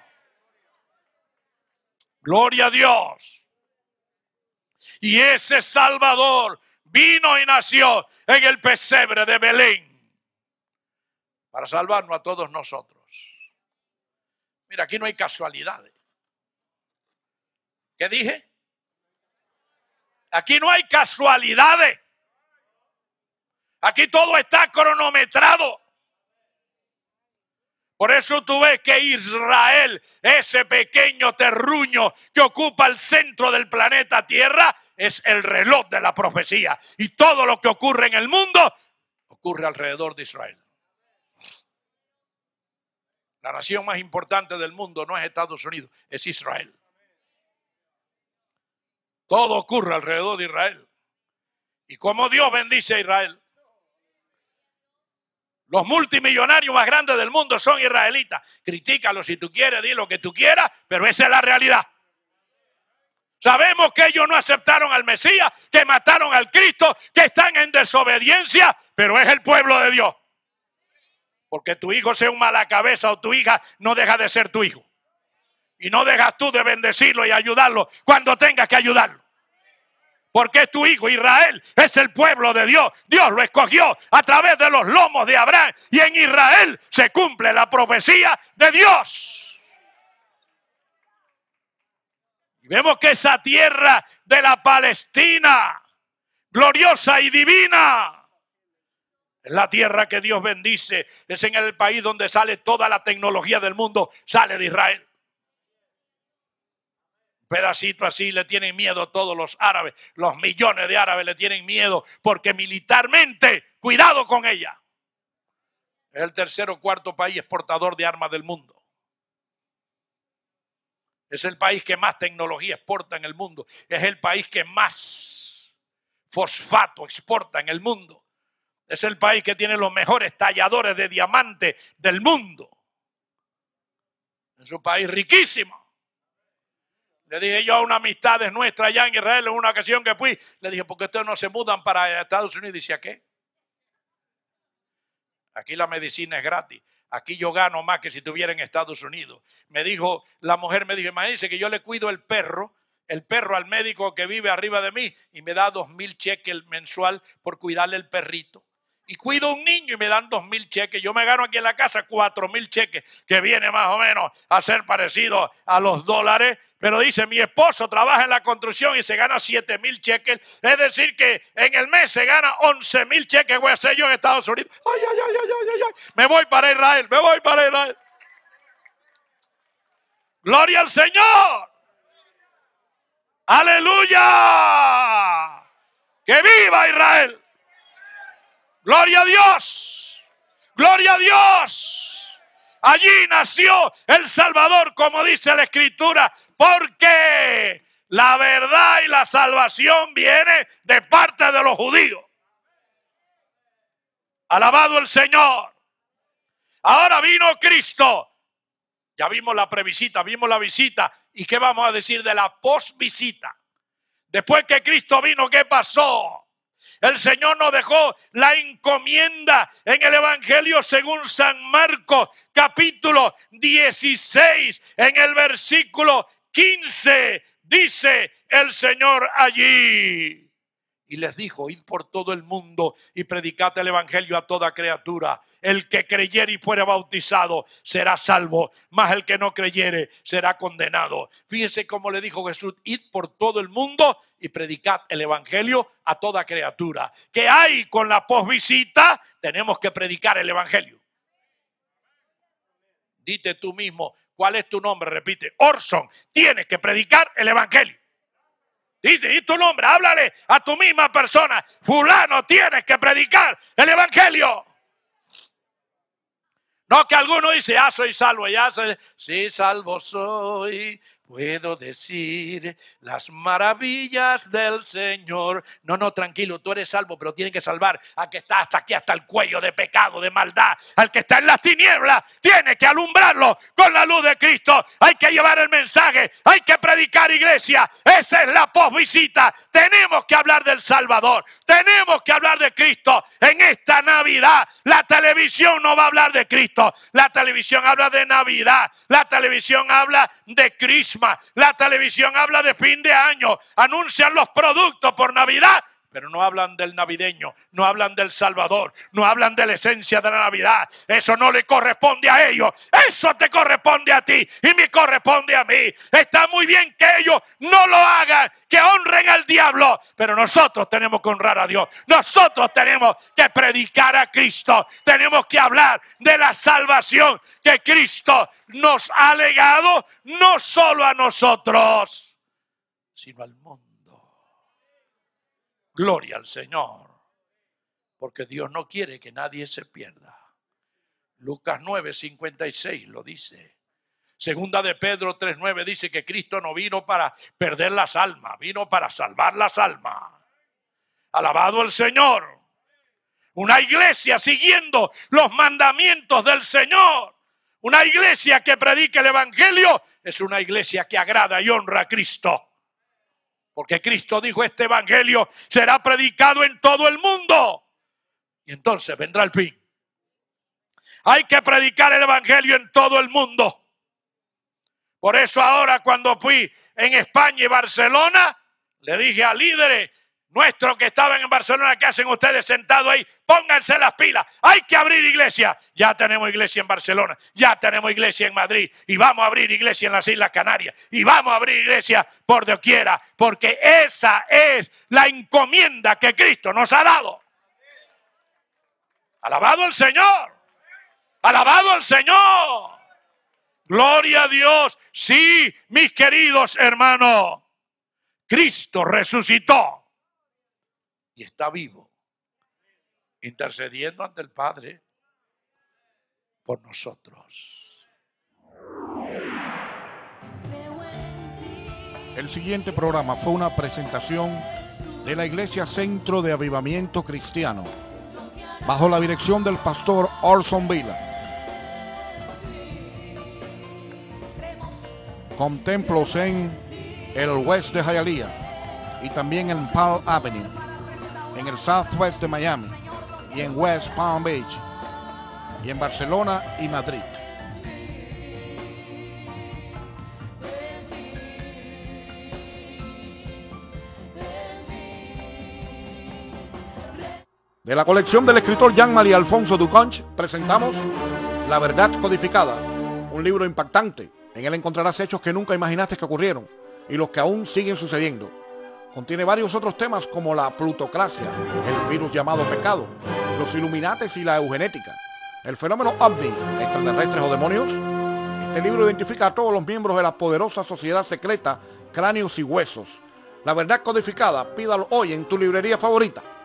Gloria a Dios. Y ese Salvador vino y nació en el pesebre de Belén para salvarnos a todos nosotros. Mira, aquí no hay casualidades. ¿Qué dije? Aquí no hay casualidades. Aquí todo está cronometrado. Por eso tú ves que Israel, ese pequeño terruño que ocupa el centro del planeta Tierra, es el reloj de la profecía. Y todo lo que ocurre en el mundo, ocurre alrededor de Israel. La nación más importante del mundo no es Estados Unidos, es Israel. Todo ocurre alrededor de Israel. Y como Dios bendice a Israel. Los multimillonarios más grandes del mundo son israelitas. Critícalos si tú quieres, di lo que tú quieras, pero esa es la realidad. Sabemos que ellos no aceptaron al Mesías, que mataron al Cristo, que están en desobediencia, pero es el pueblo de Dios. Porque tu hijo sea un mala cabeza o tu hija no deja de ser tu hijo. Y no dejas tú de bendecirlo y ayudarlo cuando tengas que ayudarlo. Porque es tu hijo. Israel es el pueblo de Dios. Dios lo escogió a través de los lomos de Abraham. Y en Israel se cumple la profecía de Dios. Y vemos que esa tierra de la Palestina, gloriosa y divina, es la tierra que Dios bendice. Es en el país donde sale toda la tecnología del mundo. Sale de Israel. Pedacito así le tienen miedo todos los árabes, los millones de árabes le tienen miedo porque militarmente, cuidado con ella. Es el tercer o cuarto país exportador de armas del mundo. Es el país que más tecnología exporta en el mundo. Es el país que más fosfato exporta en el mundo. Es el país que tiene los mejores talladores de diamante del mundo. Es un país riquísimo. Le dije yo a una amistad nuestra allá en Israel en una ocasión que fui, le dije, ¿por qué ustedes no se mudan para Estados Unidos? Y dice, ¿a qué? Aquí la medicina es gratis. Aquí yo gano más que si estuviera en Estados Unidos. Me dijo, la mujer me dijo, imagínense que yo le cuido el perro al médico que vive arriba de mí y me da 2,000 cheques mensual por cuidarle el perrito. Y cuido a un niño y me dan 2,000 cheques. Yo me gano aquí en la casa 4,000 cheques, que viene más o menos a ser parecido a los dólares. Pero dice, mi esposo trabaja en la construcción y se gana 7,000 cheques. Es decir que en el mes se gana 11,000 cheques. Voy a hacer yo en Estados Unidos. Ay. Me voy para Israel, me voy para Israel. Gloria al Señor. Aleluya. Que viva Israel. Gloria a Dios. Gloria a Dios. Allí nació el Salvador, como dice la Escritura, porque la verdad y la salvación viene de parte de los judíos. Alabado el Señor. Ahora vino Cristo. Ya vimos la previsita, vimos la visita. ¿Y qué vamos a decir de la posvisita? Después que Cristo vino, ¿qué pasó? El Señor nos dejó la encomienda en el Evangelio según San Marcos, capítulo 16, en el versículo 15, dice el Señor allí. Y les dijo, id por todo el mundo y predicad el evangelio a toda criatura. El que creyere y fuere bautizado será salvo, mas el que no creyere será condenado. Fíjense cómo le dijo Jesús, id por todo el mundo y predicad el evangelio a toda criatura. ¿Qué hay con la posvisita? Tenemos que predicar el evangelio. Dite tú mismo, ¿cuál es tu nombre? Repite, Orson, tienes que predicar el evangelio. Dice, y tu nombre, háblale a tu misma persona. Fulano, tienes que predicar el evangelio. No que alguno dice, ya soy salvo, ya soy. Sí, salvo soy. Puedo decir las maravillas del Señor. No, tranquilo, tú eres salvo, pero tiene que salvar al que está hasta aquí, hasta el cuello de pecado, de maldad. Al que está en las tinieblas, tiene que alumbrarlo con la luz de Cristo. Hay que llevar el mensaje, hay que predicar, iglesia. Esa es la posvisita. Tenemos que hablar del Salvador, tenemos que hablar de Cristo. En esta Navidad, la televisión no va a hablar de Cristo. La televisión habla de Navidad, la televisión habla de Cristo. La televisión habla de fin de año, anuncian los productos por Navidad, pero no hablan del navideño, no hablan del Salvador, no hablan de la esencia de la Navidad. Eso no le corresponde a ellos, eso te corresponde a ti y me corresponde a mí. Está muy bien que ellos no lo hagan, que honren al diablo, pero nosotros tenemos que honrar a Dios. Nosotros tenemos que predicar a Cristo, tenemos que hablar de la salvación que Cristo nos ha legado, no solo a nosotros, sino al mundo. Gloria al Señor, porque Dios no quiere que nadie se pierda. Lucas 9:56 lo dice. Segunda de Pedro 3:9 dice que Cristo no vino para perder las almas, vino para salvar las almas. Alabado el Señor. Una iglesia siguiendo los mandamientos del Señor. Una iglesia que predique el evangelio es una iglesia que agrada y honra a Cristo. Porque Cristo dijo, este evangelio será predicado en todo el mundo. Y entonces vendrá el fin. Hay que predicar el evangelio en todo el mundo. Por eso ahora cuando fui en España y Barcelona, le dije a líderes nuestros que estaban en Barcelona, ¿qué hacen ustedes sentados ahí? Pónganse las pilas, hay que abrir iglesia. Ya tenemos iglesia en Barcelona, ya tenemos iglesia en Madrid y vamos a abrir iglesia en las Islas Canarias y vamos a abrir iglesia por doquiera, porque esa es la encomienda que Cristo nos ha dado. Alabado el Señor, alabado el Señor. Gloria a Dios. Sí, mis queridos hermanos, Cristo resucitó y está vivo, intercediendo ante el Padre por nosotros. El siguiente programa fue una presentación de la Iglesia Centro de Avivamiento Cristiano, bajo la dirección del pastor Orson Vila, con templos en el West de Hialeah y también en Palm Avenue, en el Southwest de Miami y en West Palm Beach y en Barcelona y Madrid. De la colección del escritor Jean-Marie Alfonso Duconge presentamos La Verdad Codificada, un libro impactante. En él encontrarás hechos que nunca imaginaste que ocurrieron y los que aún siguen sucediendo. Contiene varios otros temas como la plutocracia, el virus llamado pecado, los Illuminates y la eugenética, el fenómeno ovni, extraterrestres o demonios, Este libro identifica a todos los miembros de la poderosa sociedad secreta Cráneos y Huesos. La verdad codificada, pídalo hoy en tu librería favorita.